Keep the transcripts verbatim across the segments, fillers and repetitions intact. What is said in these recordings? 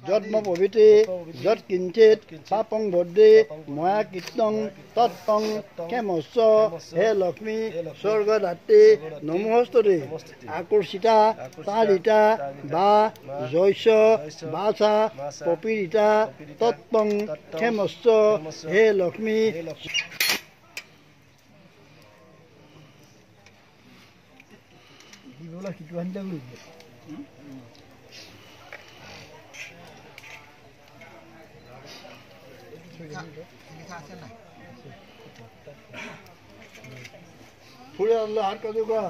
যত্ম প্রভৃতি যৎ কিঞ্চিত পাপং বদ্ধি ময়া কীর্তন তৎপং ক্ষেমস্ব হে লক্ষ্মী স্বর্গদাত্রী নমস্তুতে আকর্ষিতা তারিতা বা জৈস বাসা পপীড়িতা তৎপং ক্ষেমস্ব হে লক্ষ্মী ফুলে আল্লাহ আর কত গা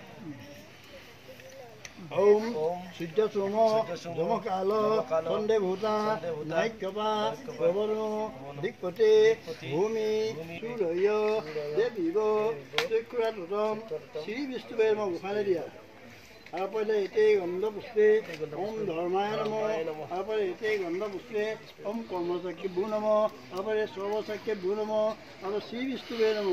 ওম সূর্য সোম যমকাল সন্ধে ভূতা নাইক্যপা প্রবণ দিকপতে ভূমি সূর্য দেবীব চক্ষুরাতম শ্রী বিষ্ণুবের মই গোসালে দিয়া তারপরে এতে গন্ধ পুষ্পে ওম ধর্মায় নম তারপরে এতে গন্ধ পুষ্পে ওম কর্মচাক্ষে ভূ নম তারপরে সর্বচাক্ষে ভূ নম তারপরে শ্রী বিষ্ণুবে নম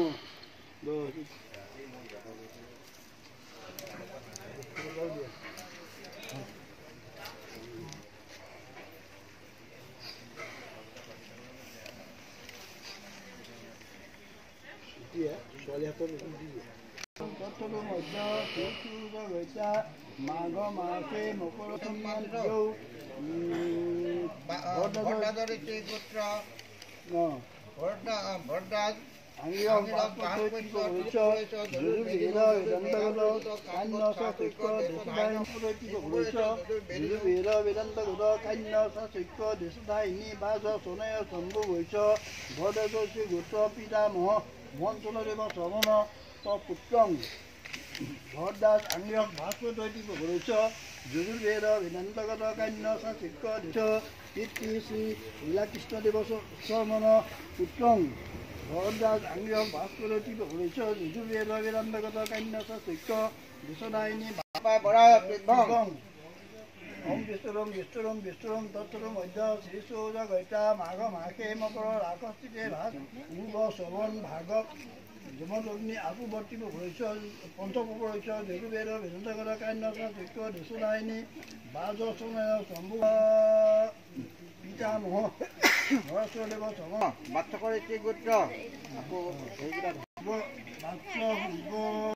ছোৱালী হাতত মাঘ মাসে মকৰ পিতামহ মন্ত্ৰদেৱ শ্ৰৱণ পুত্ৰং ভৰদাস আংগ্ৰহ ভাস্বতৈতিক ভৰিষ্য যুজুৰ্বেদ বেদান্তগত কান্য শিক্ষ দিশ কীৰ্তি শ্ৰী লীলাকৃষ্ণদেৱ শৰ্মণ পুত্ৰং ভৰদাস আংগ্ৰহ ভাস্কৰৈতিক ভৰিষ্য যুজুৰ্বেদ বেদান্তগত কান্য শিক্ষ দিশদায়িনী ওম বিষ্ণুৰম বিষ্ণুৰম বিষ্ণুৰম তৎসৰম মধ্য শ্ৰী সৌজ গৈতা মাঘ মাসে মকৰ ৰাকস্থিতে ভাত পূৰ্ব শ্ৰৱণ ভাগৱ যমগ্নি আপুবৰ্তিব ভৰিষ্য পঞ্চপৰিষ্য যজুৰ্বেদ বেদান্তগত কান্য শিক্ষ দিশদায়িনী বাজ সময় শম্ভু পিতামহ নৰসদেৱ শ্ৰৱণ বাচ্চকৰ গোত্ৰ আকৌ